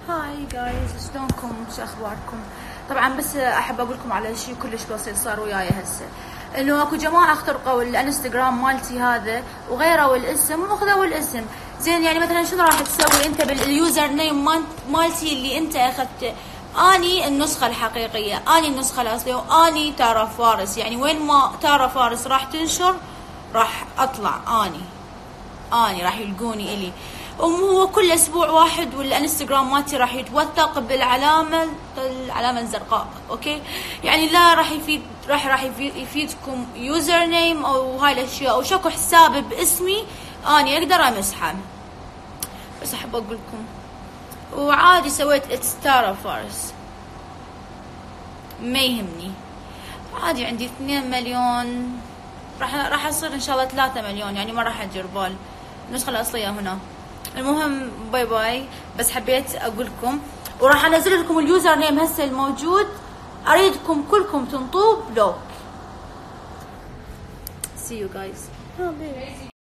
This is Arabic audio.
هاي جايز، شلونكم؟ شو اخباركم؟ طبعا بس احب اقول لكم على شيء كلش بسيط صار وياي هسه، انه اكو جماعه اخترقوا الانستغرام مالتي هذا وغيروا الاسم واخذوا الاسم. زين يعني مثلا شنو راح تسوي انت باليوزر نيم مالتي اللي انت اخذته؟ اني النسخه الحقيقيه، اني النسخه الاصليه، واني تارا فارس. يعني وين ما تارا فارس راح تنشر راح اطلع اني راح يلقوني الي. وهو كل اسبوع واحد والانستغرام مالتي راح يتوثق بالعلامه الزرقاء. اوكي، يعني لا راح يفيدكم يوزر نيم او هاي الاشياء، او شكو حساب باسمي اني اقدر امسحه. بس احب اقول لكم، وعادي سويت اتس تارا فارس، ما يهمني عادي. عندي 2 مليون، راح اصير ان شاء الله 3 مليون، يعني ما راح ادير بال. النسخه الاصليه هنا. المهم باي باي، بس حبيت اقول لكم، وراح انزل لكم اليوزر نيم هسه الموجود، اريدكم كلكم تنطوه بلوك. See you guys.